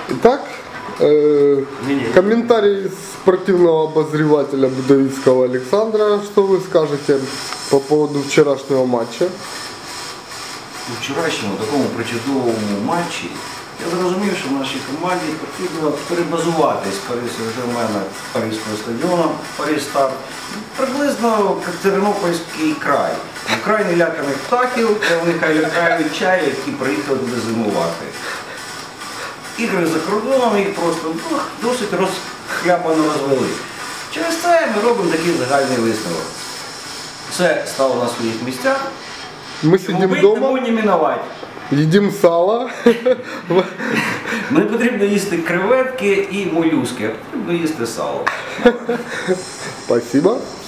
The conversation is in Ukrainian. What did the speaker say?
Итак, комментарий спортивного обозревателя Будовицкого Александра. Что вы скажете по поводу вчерашнего матча? У вчорашньому такому причудовому матчі я зрозумів, що нашій команді потрібно перебазуватись з Парі Сен-Жермена Паризького стадіону, Парі-Старт, приблизно як Тернопільський край. Край неляканих птахів, де вони хай лякають чай, які приїхали туди зимувати. Ігри за кордоном їх просто досить розхляпано розвели. Через це ми робимо такий загальний висновок. Все стало на своїх місцях. Мы сидим дома, не миновать. едим сало. Не потрібно їсти креветки і молюски, а потрібно їсти сало. Спасибо.